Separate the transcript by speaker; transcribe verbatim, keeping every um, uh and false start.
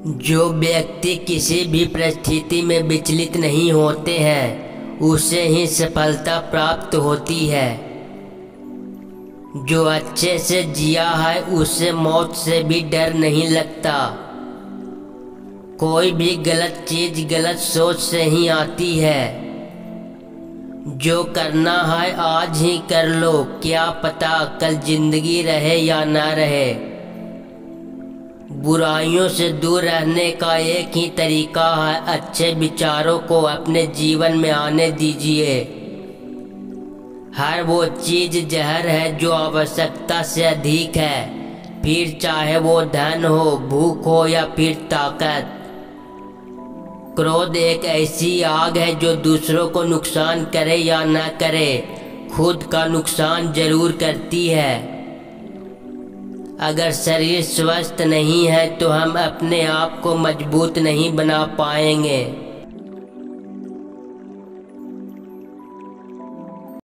Speaker 1: जो व्यक्ति किसी भी परिस्थिति में विचलित नहीं होते हैं उसे ही सफलता प्राप्त होती है। जो अच्छे से जिया है उसे मौत से भी डर नहीं लगता। कोई भी गलत चीज गलत सोच से ही आती है। जो करना है आज ही कर लो, क्या पता कल जिंदगी रहे या ना रहे। बुराइयों से दूर रहने का एक ही तरीका है, अच्छे विचारों को अपने जीवन में आने दीजिए। हर वो चीज जहर है जो आवश्यकता से अधिक है, फिर चाहे वो धन हो, भूख हो या फिर ताकत। क्रोध एक ऐसी आग है जो दूसरों को नुकसान करे या ना करे, खुद का नुकसान जरूर करती है। अगर शरीर स्वस्थ नहीं है तो हम अपने आप को मजबूत नहीं बना पाएंगे।